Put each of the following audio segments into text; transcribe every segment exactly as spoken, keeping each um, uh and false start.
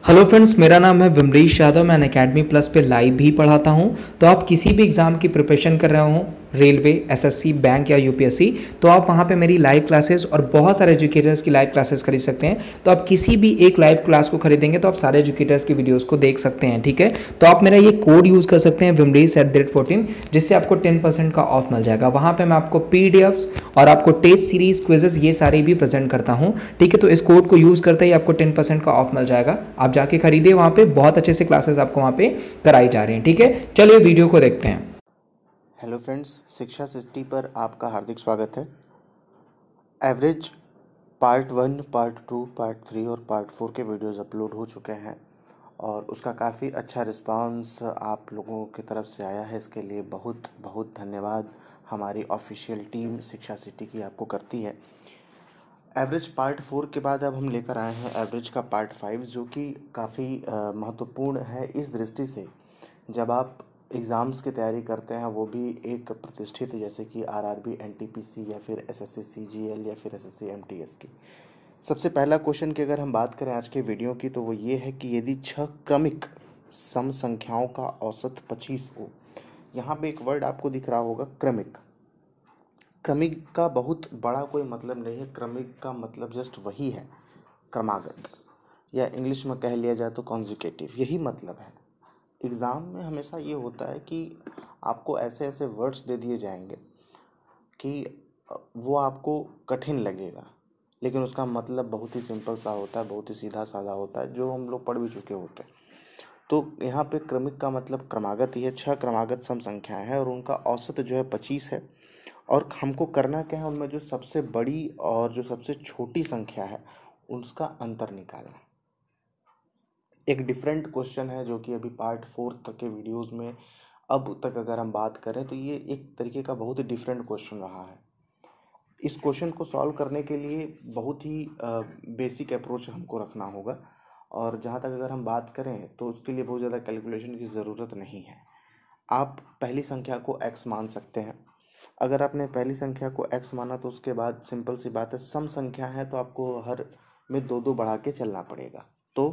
Hello friends, मेरा नाम है विमरीश यादव। मैं अकेडमी प्लस पे लाइव भी पढ़ाता हूं। तो आप किसी भी एग्ज़ाम की प्रिपरेशन कर रहे हो, रेलवे, एसएससी, बैंक या यूपीएससी, तो आप वहां पे मेरी लाइव क्लासेस और बहुत सारे एजुकेटर्स की लाइव क्लासेस खरीद सकते हैं। तो आप किसी भी एक लाइव क्लास को खरीदेंगे तो आप सारे एजुकेटर्स की वीडियोज़ को देख सकते हैं। ठीक है, तो आप मेरा ये कोड यूज़ कर सकते हैं विमरीश एट द रेट फोर्टीन, जिससे आपको टेन परसेंट का ऑफ मिल जाएगा। वहाँ पर मैं आपको पी डी एफ्स और आपको टेस्ट सीरीज क्विजेस ये सारे भी प्रेजेंट करता हूँ। ठीक है, तो इस कोड को यूज़ करते ही आपको टेन परसेंट का ऑफ मिल जाएगा। आप जाके खरीदिए, वहाँ पे बहुत अच्छे से क्लासेस आपको वहाँ पे कराई जा रही हैं। ठीक है, चलिए वीडियो को देखते हैं। हेलो फ्रेंड्स, शिक्षा सिटी पर आपका हार्दिक स्वागत है। Average part one, part two, part three और पार्ट फोर के वीडियोस अपलोड हो चुके हैं और उसका काफ़ी अच्छा रिस्पांस आप लोगों की तरफ से आया है। इसके लिए बहुत बहुत धन्यवाद हमारी ऑफिशियल टीम शिक्षा सिटी की आपको करती है। एवरेज पार्ट फोर के बाद अब हम लेकर आए हैं एवरेज का पार्ट फाइव, जो कि काफ़ी महत्वपूर्ण है इस दृष्टि से जब आप एग्ज़ाम्स की तैयारी करते हैं, वो भी एक प्रतिष्ठित जैसे कि आरआरबी, एनटीपीसी या फिर एसएससी सीजीएल या फिर एसएससी एमटीएस की। सबसे पहला क्वेश्चन की अगर हम बात करें आज के वीडियो की, तो वो ये है कि यदि छह क्रमिक सम संख्याओं का औसत पच्चीस हो। यहाँ पे एक वर्ड आपको दिख रहा होगा, क्रमिक। क्रमिक का बहुत बड़ा कोई मतलब नहीं है। क्रमिक का मतलब जस्ट वही है, क्रमागत, या इंग्लिश में कह लिया जाए तो कॉन्जिक्यूटिव, यही मतलब है। एग्ज़ाम में हमेशा ये होता है कि आपको ऐसे ऐसे वर्ड्स दे दिए जाएंगे कि वो आपको कठिन लगेगा, लेकिन उसका मतलब बहुत ही सिंपल सा होता है, बहुत ही सीधा साधा होता है, जो हम लोग पढ़ भी चुके होते हैं। तो यहाँ पे क्रमिक का मतलब क्रमागत ही है। छह क्रमागत सम संख्याएं हैं और उनका औसत जो है पच्चीस है। और हमको करना क्या है, उनमें जो सबसे बड़ी और जो सबसे छोटी संख्या है उसका अंतर निकालना। एक डिफरेंट क्वेश्चन है जो कि अभी पार्ट फोर तक के वीडियोस में अब तक अगर हम बात करें तो ये एक तरीके का बहुत ही डिफरेंट क्वेश्चन रहा है। इस क्वेश्चन को सॉल्व करने के लिए बहुत ही बेसिक अप्रोच हमको रखना होगा, और जहाँ तक अगर हम बात करें तो उसके लिए बहुत ज़्यादा कैलकुलेशन की ज़रूरत नहीं है। आप पहली संख्या को x मान सकते हैं। अगर आपने पहली संख्या को x माना तो उसके बाद सिंपल सी बात है, सम संख्या है तो आपको हर में दो दो बढ़ा के चलना पड़ेगा। तो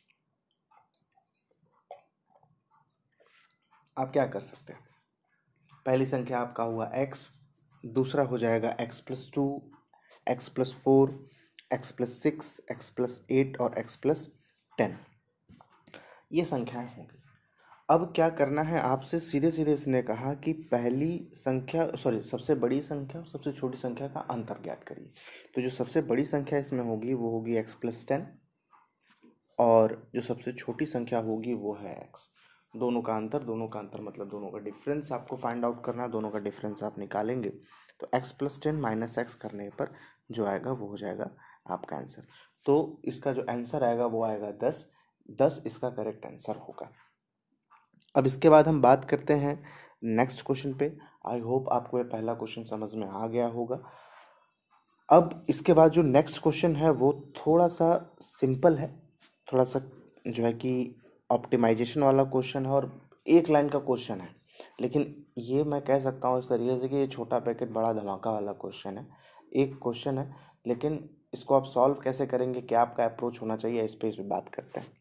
आप क्या कर सकते हैं, पहली संख्या आपका हुआ x, दूसरा हो जाएगा x plus two, x plus four, x plus six, x plus eight और x प्लस टेन। ये संख्याएं होंगी। अब क्या करना है आपसे, सीधे सीधे इसने कहा कि पहली संख्या सॉरी सबसे बड़ी संख्या और सबसे छोटी संख्या का अंतर ज्ञात करिए। तो जो सबसे बड़ी संख्या इसमें होगी वो होगी एक्स प्लस टेन, और जो सबसे छोटी संख्या होगी वो है एक्स। दोनों का अंतर, दोनों का अंतर मतलब दोनों का डिफरेंस आपको फाइंड आउट करना है। दोनों का डिफरेंस आप निकालेंगे तो x plus ten minus x करने पर जो आएगा वो हो जाएगा आपका आंसर। तो इसका जो आंसर आएगा वो आएगा दस। दस इसका करेक्ट आंसर होगा। अब इसके बाद हम बात करते हैं नेक्स्ट क्वेश्चन पे। आई होप आपको ये पहला क्वेश्चन समझ में आ गया होगा। अब इसके बाद जो नेक्स्ट क्वेश्चन है वो थोड़ा सा सिंपल है, थोड़ा सा जो है कि ऑप्टिमाइजेशन वाला क्वेश्चन है और एक लाइन का क्वेश्चन है, लेकिन ये मैं कह सकता हूँ इस तरीके से कि ये छोटा पैकेट बड़ा धमाका वाला क्वेश्चन है। एक क्वेश्चन है, लेकिन इसको आप सॉल्व कैसे करेंगे, क्या आपका अप्रोच होना चाहिए, इस पे इस पे बात करते हैं।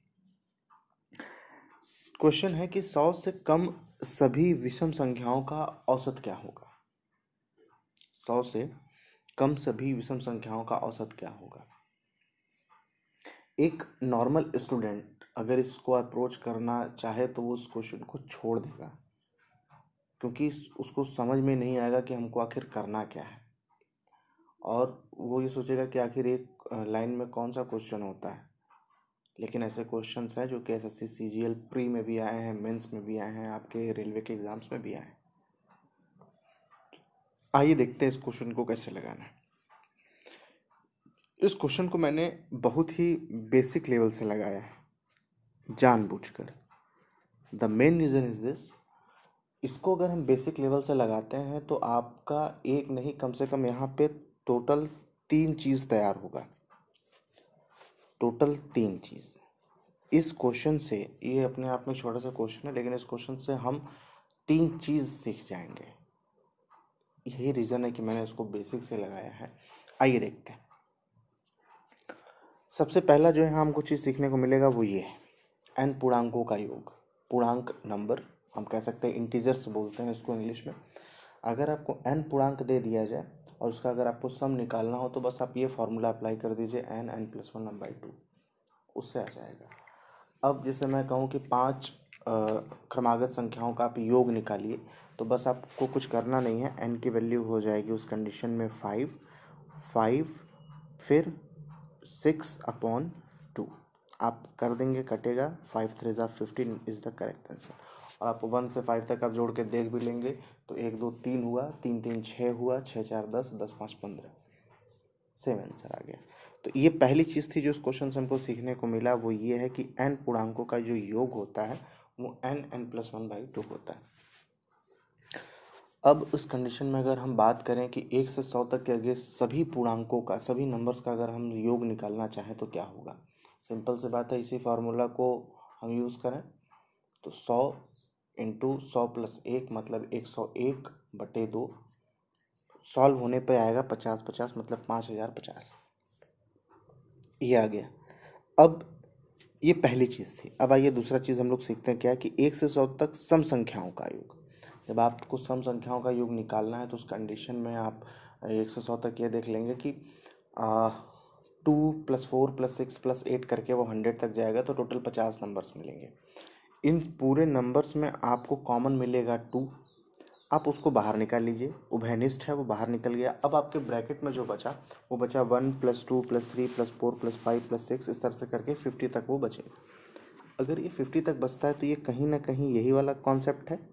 क्वेश्चन है कि सौ से कम सभी विषम संख्याओं का औसत क्या होगा। सौ से कम सभी विषम संख्याओं का औसत क्या होगा। एक नॉर्मल स्टूडेंट अगर इसको अप्रोच करना चाहे तो वो उस क्वेश्चन को छोड़ देगा, क्योंकि उसको समझ में नहीं आएगा कि हमको आखिर करना क्या है, और वो ये सोचेगा कि आखिर एक लाइन में कौन सा क्वेश्चन होता है। लेकिन ऐसे क्वेश्चंस हैं जो कि एसएससी सीजीएल प्री में भी आए हैं, मेंस में भी आए हैं, आपके रेलवे के एग्जाम्स में भी आए हैं। आइए देखते हैं इस क्वेश्चन को कैसे लगाना है। इस क्वेश्चन को मैंने बहुत ही बेसिक लेवल से लगाया है जानबूझकर। The main reason is this, इसको अगर हम बेसिक लेवल से लगाते हैं तो आपका एक नहीं कम से कम यहाँ पे टोटल तीन चीज़ तैयार होगा। टोटल तीन चीज़ इस क्वेश्चन से, ये अपने आप में छोटा सा क्वेश्चन है लेकिन इस क्वेश्चन से हम तीन चीज़ सीख जाएंगे। यही रीज़न है कि मैंने इसको बेसिक से लगाया है। आइए देखते हैं। सबसे पहला जो है हमको चीज़ सीखने को मिलेगा वो ये है एन पूर्णांकों का योग। पूर्णांक नंबर हम कह सकते हैं, इंटीजर्स बोलते हैं इसको इंग्लिश में। अगर आपको एन पूर्णांक दे दिया जाए और उसका अगर आपको सम निकालना हो तो बस आप ये फॉर्मूला अप्लाई कर दीजिए, n n plus one by two, उससे आ जाएगा। अब जैसे मैं कहूँ कि पांच क्रमागत संख्याओं का आप योग निकालिए, तो बस आपको कुछ करना नहीं है। एन की वैल्यू हो जाएगी उस कंडीशन में फाइव, फाइव फिर सिक्स अपॉन टू। आप कर देंगे, कटेगा, फाइव थ्री ज़ा fifteen is the correct answer. और आप वन से फाइव तक आप जोड़ के देख भी लेंगे तो एक दो तीन हुआ, तीन तीन छः हुआ, छः चार दस, दस पाँच पंद्रह, सेम आंसर आ गया। तो ये पहली चीज़ थी जो इस क्वेश्चन से हमको सीखने को मिला, वो ये है कि एन पूर्णांकों का जो योग होता है वो n n plus one by two होता है। अब उस कंडीशन में अगर हम बात करें कि एक से सौ तक के आगे सभी पूर्णांकों का, सभी नंबर्स का अगर हम योग निकालना चाहें तो क्या होगा। सिंपल सी बात है, इसी फार्मूला को हम यूज़ करें तो सौ इंटू सौ प्लस एक मतलब एक सौ एक बटे दो, सॉल्व होने पे आएगा पचास पचास मतलब पाँच हज़ार पचास, ये आ गया। अब ये पहली चीज़ थी। अब आइए दूसरा चीज़ हम लोग सीखते हैं क्या कि एक से सौ तक सम संख्याओं का योग। जब आपको सम संख्याओं का योग निकालना है तो उस कंडीशन में आप एक से सौ तक ये देख लेंगे कि two plus four plus six plus eight करके वो हंड्रेड तक जाएगा, तो टोटल पचास नंबर्स मिलेंगे। इन पूरे नंबर्स में आपको कॉमन मिलेगा टू, आप उसको बाहर निकाल लीजिए, उभयनिष्ठ है वो बाहर निकल गया। अब आपके ब्रैकेट में जो बचा वो बचा one plus two plus three plus four plus five plus six, इस तरह से करके फिफ्टी तक वो बचेगा। अगर ये फिफ्टी तक बचता है तो ये कहीं ना कहीं यही वाला कॉन्सेप्ट है,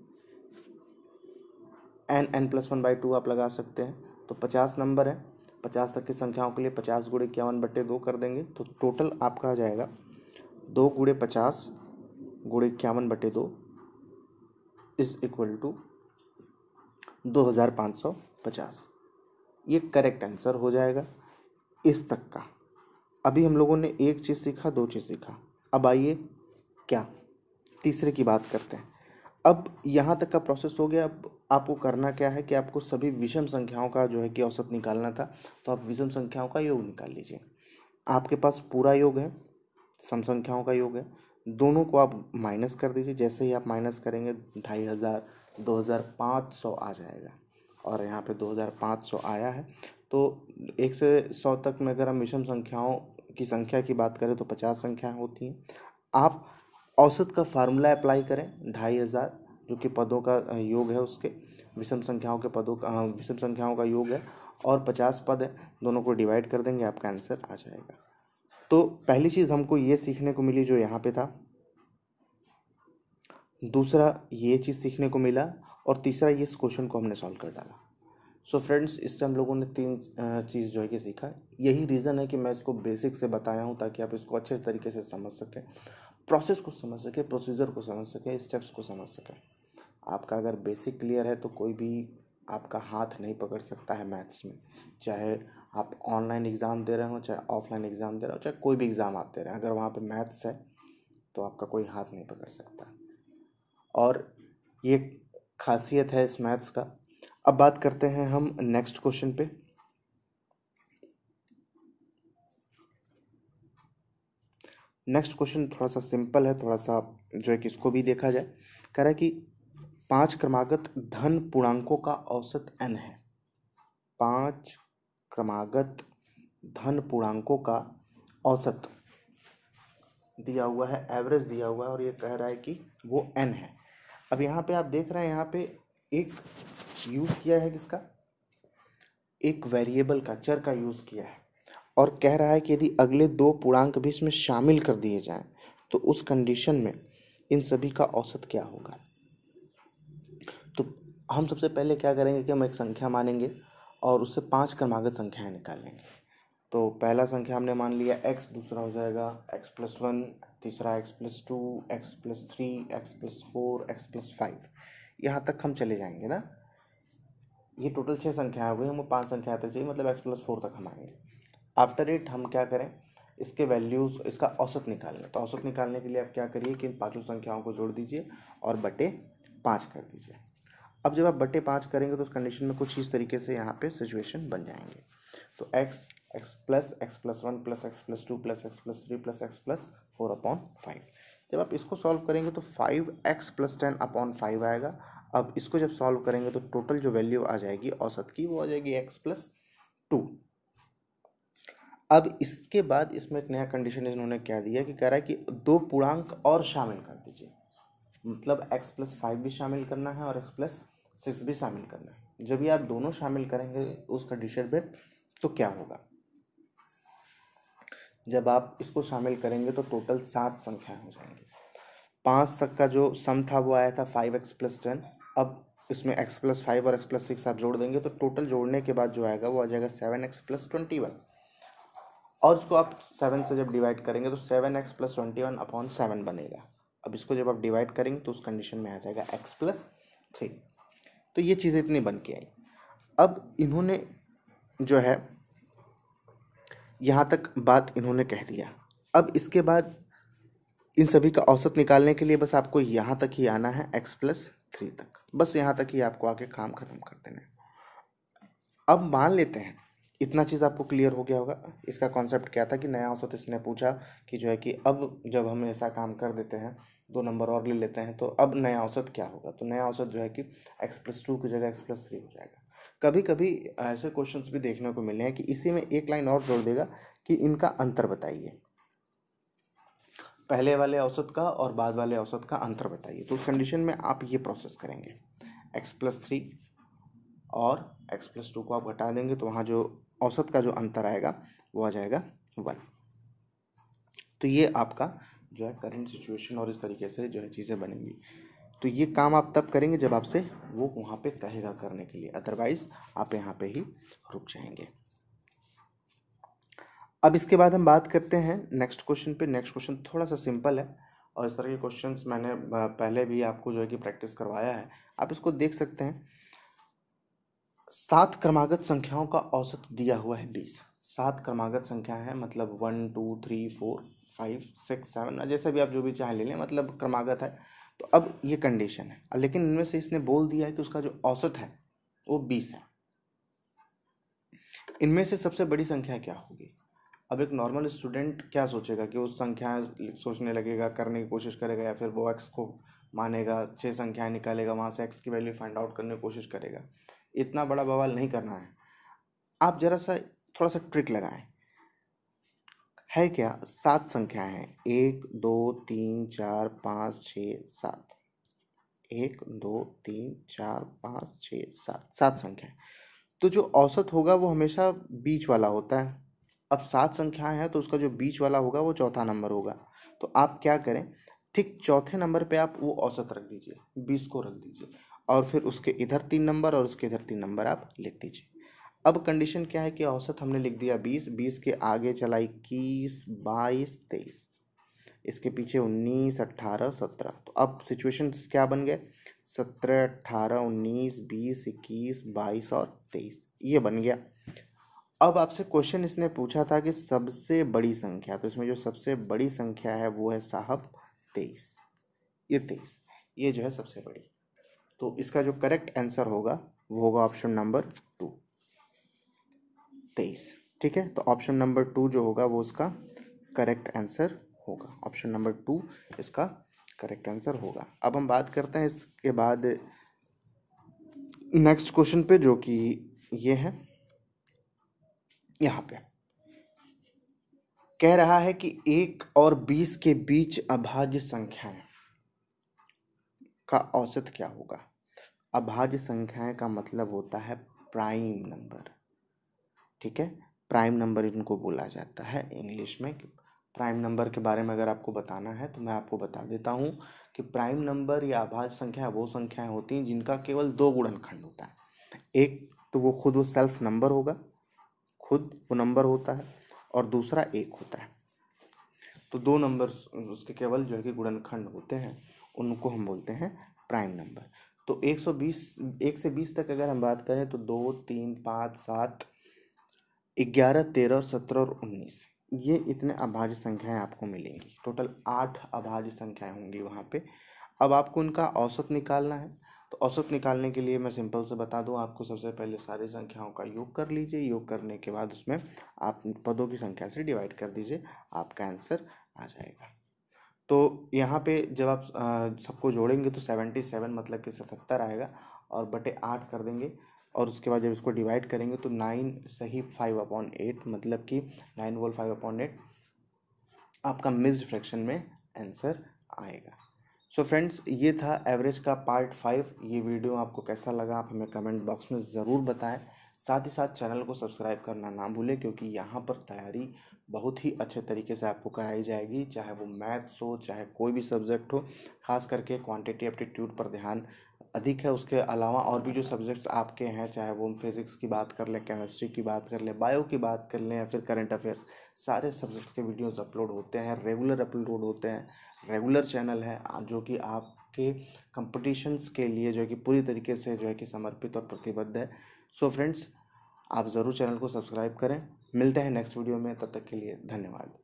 n n plus one by two आप लगा सकते हैं। तो पचास नंबर है, पचास तक की संख्याओं के लिए पचास गुणे इक्यावन बट्टे दो कर देंगे तो टोटल आपका आ जाएगा दो गुणे पचास गुणे इक्यावन बटे दो इज इक्वल टू दो हज़ार पाँच सौ पचास। ये करेक्ट आंसर हो जाएगा इस तक का। अभी हम लोगों ने एक चीज़ सीखा, दो चीज़ सीखा। अब आइए क्या तीसरे की बात करते हैं। अब यहाँ तक का प्रोसेस हो गया। अब आपको करना क्या है कि आपको सभी विषम संख्याओं का जो है कि औसत निकालना था, तो आप विषम संख्याओं का योग निकाल लीजिए। आपके पास पूरा योग है, सम संख्याओं का योग है, दोनों को आप माइनस कर दीजिए। जैसे ही आप माइनस करेंगे ढाई हज़ार दो हज़ार पाँच सौ आ जाएगा, और यहाँ पे दो हज़ार पाँच सौ आया है। तो एक से सौ तक में अगर हम विषम संख्याओं की संख्या की बात करें तो पचास संख्याएं होती हैं। आप औसत का फार्मूला अप्लाई करें, ढाई हज़ार जो कि पदों का योग है, उसके विषम संख्याओं के पदों का विषम संख्याओं का योग है, और पचास पद है, दोनों को डिवाइड कर देंगे, आपका आंसर आ जाएगा। तो पहली चीज़ हमको ये सीखने को मिली जो यहाँ पे था, दूसरा ये चीज़ सीखने को मिला, और तीसरा ये इस क्वेश्चन को हमने सॉल्व कर डाला। सो so फ्रेंड्स, इससे हम लोगों ने तीन चीज़ जो है कि सीखा। यही रीज़न है कि मैं इसको बेसिक से बताया हूँ ताकि आप इसको अच्छे तरीके से समझ सकें, प्रोसेस को समझ सकें, प्रोसीजर को समझ सकें, स्टेप्स को समझ सकें। आपका अगर बेसिक क्लियर है तो कोई भी आपका हाथ नहीं पकड़ सकता है मैथ्स में। चाहे आप ऑनलाइन एग्ज़ाम दे रहे हो, चाहे ऑफलाइन एग्ज़ाम दे रहे हो, चाहे कोई भी एग्ज़ाम आप दे रहे हैं, अगर वहाँ पे मैथ्स है तो आपका कोई हाथ नहीं पकड़ सकता। और ये खासियत है इस मैथ्स का। अब बात करते हैं हम नेक्स्ट क्वेश्चन पे। नेक्स्ट क्वेश्चन थोड़ा सा सिंपल है, थोड़ा सा जो है कि इसको भी देखा जाए। कह रहा है कि पांच क्रमागत धन पूर्णांकों का औसत n है। पांच क्रमागत धन पूर्णांकों का औसत दिया हुआ है, एवरेज दिया हुआ है, और ये कह रहा है कि वो n है। अब यहाँ पे आप देख रहे हैं, यहाँ पे एक यूज़ किया है किसका, एक वेरिएबल का, चर का यूज़ किया है, और कह रहा है कि यदि अगले दो पूर्णांक भी इसमें शामिल कर दिए जाएं तो उस कंडीशन में इन सभी का औसत क्या होगा। तो हम सबसे पहले क्या करेंगे कि हम एक संख्या मानेंगे और उससे पांच क्रमागत संख्याएं निकाल लेंगे। तो पहला संख्या हमने मान लिया x, दूसरा हो जाएगा x प्लस वन, तीसरा x plus two, x plus three, x plus four, x plus five, यहाँ तक हम चले जाएंगे ना। ये टोटल छः संख्याएं हो गई, हमको पांच संख्या तक चाहिए, मतलब x प्लस फोर तक हम आएंगे। आफ्टर इट हम क्या करें, इसके वैल्यूज़, इसका औसत निकालने। तो औसत निकालने के लिए आप क्या करिए कि इन पाँचों संख्याओं को जोड़ दीजिए और बटे पाँच कर दीजिए। अब जब आप बटे पाँच करेंगे तो उस कंडीशन में कुछ इस तरीके से यहाँ पे सिचुएशन बन जाएंगे। तो x x plus x plus one plus x plus two plus x plus three plus x plus four upon five. जब आप इसको सॉल्व करेंगे तो five x plus ten upon five आएगा। अब इसको जब सॉल्व करेंगे तो टोटल जो वैल्यू आ जाएगी औसत की वो आ जाएगी एक्स प्लस टू। अब इसके बाद इसमें एक नया कंडीशन इन्होंने क्या दिया कि कह रहा है कि दो पूर्णांक और शामिल कर दीजिए, मतलब x प्लस फाइव भी शामिल करना है और x प्लस सिक्स भी शामिल करना है। जब ये आप दोनों शामिल करेंगे उस कंडीशन पे तो क्या होगा, जब आप इसको शामिल करेंगे तो टोटल सात संख्याएं हो जाएंगी। पाँच तक का जो सम था वो आया था फाइव एक्स प्लस टेन। अब इसमें x प्लस फाइव और x प्लस सिक्स आप जोड़ देंगे तो टोटल जोड़ने के बाद जो आएगा वो आ जाएगा seven x plus twenty one. और इसको आप सेवन से जब डिवाइड करेंगे तो seven x plus twenty one upon seven बनेगा। अब इसको जब आप डिवाइड करेंगे तो उस कंडीशन में आ जाएगा x प्लस थ्री। तो ये चीज़ें इतनी बन के आई। अब इन्होंने जो है यहाँ तक बात इन्होंने कह दिया। अब इसके बाद इन सभी का औसत निकालने के लिए बस आपको यहाँ तक ही आना है x प्लस थ्री तक, बस यहाँ तक ही आपको आके काम खत्म कर देना है। अब मान लेते हैं इतना चीज़ आपको क्लियर हो गया होगा। इसका कॉन्सेप्ट क्या था कि नया औसत इसने पूछा कि जो है कि अब जब हम ऐसा काम कर देते हैं दो नंबर और ले लेते हैं तो अब नया औसत क्या होगा। तो नया औसत जो है कि x प्लस टू की जगह x प्लस थ्री हो जाएगा। कभी कभी ऐसे क्वेश्चंस भी देखने को मिले हैं कि इसी में एक लाइन और जोड़ देगा कि इनका अंतर बताइए, पहले वाले औसत का और बाद वाले औसत का अंतर बताइए। तो उस कंडीशन में आप ये प्रोसेस करेंगे, x प्लस थ्री और x प्लस टू को आप घटा देंगे तो वहाँ जो औसत का जो अंतर आएगा वो आ जाएगा वन। तो ये आपका जो है करंट सिचुएशन और इस तरीके से जो है चीज़ें बनेंगी। तो ये काम आप तब करेंगे जब आपसे वो वहाँ पे कहेगा करने के लिए, अदरवाइज आप यहाँ पे ही रुक जाएंगे। अब इसके बाद हम बात करते हैं नेक्स्ट क्वेश्चन पे। नेक्स्ट क्वेश्चन थोड़ा सा सिंपल है और इस तरह के क्वेश्चंस मैंने पहले भी आपको जो है कि प्रैक्टिस करवाया है, आप इसको देख सकते हैं। सात क्रमागत संख्याओं का औसत दिया हुआ है बीस। सात क्रमागत संख्या है, मतलब one two three four five six seven, जैसे भी आप जो भी चाहे ले लें, मतलब क्रमागत है। तो अब ये कंडीशन है, लेकिन इनमें से इसने बोल दिया है कि उसका जो औसत है वो बीस है। इनमें से सबसे बड़ी संख्या क्या होगी। अब एक नॉर्मल स्टूडेंट क्या सोचेगा कि उस संख्या सोचने लगेगा, करने की कोशिश करेगा, या फिर वो एक्स को मानेगा, छः संख्याएं निकालेगा, वहाँ से एक्स की वैल्यू फाइंड आउट करने की कोशिश करेगा। इतना बड़ा बवाल नहीं करना है, आप जरा सा थोड़ा सा ट्रिक लगाएं। है क्या, सात संख्याएं हैं, एक दो तीन चार पाँच छः सात, एक दो तीन चार पाँच छः सात, सात संख्याएं। तो जो औसत होगा वो हमेशा बीच वाला होता है। अब सात संख्याएं हैं तो उसका जो बीच वाला होगा वो चौथा नंबर होगा। तो आप क्या करें, ठीक चौथे नंबर पे आप वो औसत रख दीजिए, बीस को रख दीजिए, और फिर उसके इधर तीन नंबर और उसके इधर तीन नंबर आप लिख दीजिए। अब कंडीशन क्या है कि औसत हमने लिख दिया बीस, बीस के आगे चला इक्कीस बाईस तेईस, इसके पीछे उन्नीस अट्ठारह सत्रह। तो अब सिचुएशन क्या बन गए, सत्रह अट्ठारह उन्नीस बीस इक्कीस बाईस और तेईस, ये बन गया। अब आपसे क्वेश्चन इसने पूछा था कि सबसे बड़ी संख्या, तो इसमें जो सबसे बड़ी संख्या है वो है साहब तेईस, ये तेईस, ये जो है सबसे बड़ी। तो इसका जो करेक्ट आंसर होगा वो होगा ऑप्शन नंबर टू, तेईस। ठीक है, तो ऑप्शन नंबर टू जो होगा वो उसका करेक्ट आंसर होगा, ऑप्शन नंबर टू इसका करेक्ट आंसर होगा। अब हम बात करते हैं इसके बाद नेक्स्ट क्वेश्चन पे, जो कि ये है। यहाँ पे कह रहा है कि एक और बीस के बीच अभाज्य संख्याएं का औसत क्या होगा। अभाज्य संख्याएं का मतलब होता है प्राइम नंबर। ठीक है, प्राइम नंबर इनको बोला जाता है इंग्लिश में। प्राइम नंबर के बारे में अगर आपको बताना है तो मैं आपको बता देता हूँ कि प्राइम नंबर या अभाज्य संख्या वो संख्याएं होती हैं जिनका केवल दो गुणनखंड होता है। एक तो वो खुद वो सेल्फ नंबर होगा, खुद वो नंबर होता है, और दूसरा एक होता है। तो दो नंबर उसके केवल जो है कि गुणनखंड होते हैं, उनको हम बोलते हैं प्राइम नंबर। तो एक सौ बीस, एक से बीस तक अगर हम बात करें तो दो तीन पाँच सात ग्यारह तेरह सत्रह और उन्नीस, ये इतने अभाज्य संख्याएं आपको मिलेंगी। टोटल आठ अभाज्य संख्याएं होंगी वहाँ पे। अब आपको उनका औसत निकालना है, तो औसत निकालने के लिए मैं सिंपल से बता दूं आपको, सबसे पहले सारी संख्याओं का योग कर लीजिए, योग करने के बाद उसमें आप पदों की संख्या से डिवाइड कर दीजिए, आपका आंसर आ जाएगा। तो यहाँ पे जब आप आ, सबको जोड़ेंगे तो सेवेंटी सेवन मतलब कि सतहत्तर आएगा, और बटे आठ कर देंगे, और उसके बाद जब इसको डिवाइड करेंगे तो नाइन सही फाइव अपॉन एट, मतलब कि nine whole five upon eight आपका मिक्स्ड फ्रैक्शन में आंसर आएगा। सो so फ्रेंड्स, ये था एवरेज का पार्ट फाइव। ये वीडियो आपको कैसा लगा आप हमें कमेंट बॉक्स में ज़रूर बताएं। साथ ही साथ चैनल को सब्सक्राइब करना ना भूलें, क्योंकि यहाँ पर तैयारी बहुत ही अच्छे तरीके से आपको कराई जाएगी, चाहे वो मैथ्स हो चाहे कोई भी सब्जेक्ट हो। खास करके क्वांटिटी एप्टीट्यूड पर ध्यान अधिक है। उसके अलावा और भी जो सब्जेक्ट्स आपके हैं, चाहे वो हम फिज़िक्स की बात कर लें, केमिस्ट्री की बात कर लें, बायो की बात कर लें, या फिर करंट अफेयर्स, सारे सब्जेक्ट्स के वीडियोस अपलोड होते हैं, रेगुलर अपलोड होते हैं। रेगुलर चैनल है जो कि आपके कंपटीशंस के लिए जो है कि पूरी तरीके से जो है कि समर्पित और प्रतिबद्ध है। सो फ्रेंड्स, आप ज़रूर चैनल को सब्सक्राइब करें। मिलते हैं नेक्स्ट वीडियो में, तब तक के लिए धन्यवाद।